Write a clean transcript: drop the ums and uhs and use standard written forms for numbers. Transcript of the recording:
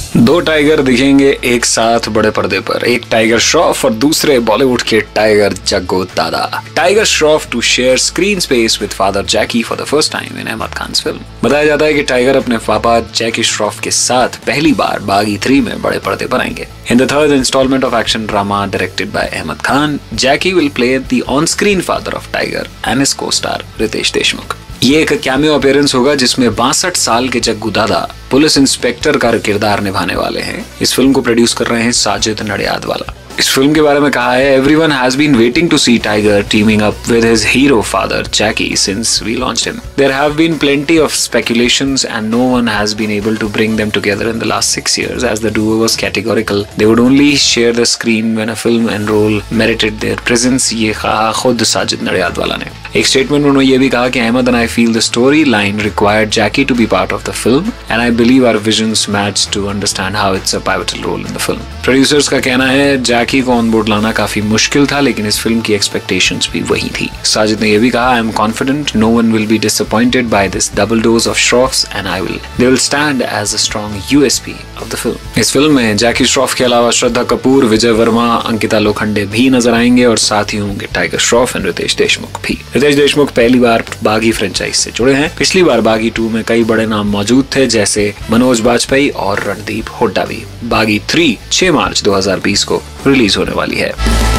दो टाइगर दिखेंगे एक साथ बड़े पर्दे पर, एक टाइगर श्रॉफ और दूसरे बॉलीवुड के Tiger Jaggu Dada. Tiger Shroff to share screen space with father Jackie for the first time in Ahmed Khan film. बताया जाता है कि टाइगर अपने पापा जैकी श्रॉफ के साथ पहली बार बागी 3 में बड़े पर्दे पर आएंगे। In the third installment of action drama directed by Ahmed Khan, Jackie will play the on screen father of Tiger and his co-star Riteish Deshmukh. ये एक कैमियो अपीयरेंस होगा जिसमें 62 साल के जग्गू दादा पुलिस इंस्पेक्टर का किरदार निभाने वाले हैं। इस फिल्म को प्रोड्यूस कर रहे हैं साजिद नडियादवाला। इस फिल्म के बारे में कहा है, everyone has been waiting to see Tiger teaming up with his hero father Jackie since we launched him. There have been plenty of speculations and no one has been able to bring them together in the last 6 years as the duo was categorical. They would only share the screen when a film and role merited their presence। ये कहा खुद साजिद नडियादवाला ने। एक statement में उन्होंने ये भी कहा कि Ahmed and I feel the storyline required Jackie to be part of the film and I believe our visions matched to understand how it's a pivotal role in the film। Producers का कहना है जैकी को ऑन बोर्ड लाना काफी मुश्किल था, लेकिन इस फिल्म की एक्सपेक्टेशंस भी वही थी। साजिद ने यह भी कहा, I am confident no one will be disappointed by this double dose of Shroffs and they will stand as a strong USP of the film। इस फिल्म में जैकी श्रॉफ के अलावा श्रद्धा कपूर, विजय वर्मा, अंकिता लोखंडे भी नजर आएंगे और साथ ही होंगे टाइगर श्रॉफ एंड रितेश देशमुख भी। रितेश देशमुख पहली बार बागी फ्रेंचाइज से जुड़े हैं। पिछली बार बागी 2 में कई बड़े नाम मौजूद थे जैसे मनोज बाजपेयी और रणदीप हुड्डा भी। बागी 3 6 मार्च 2020 को रिलीज होने वाली है।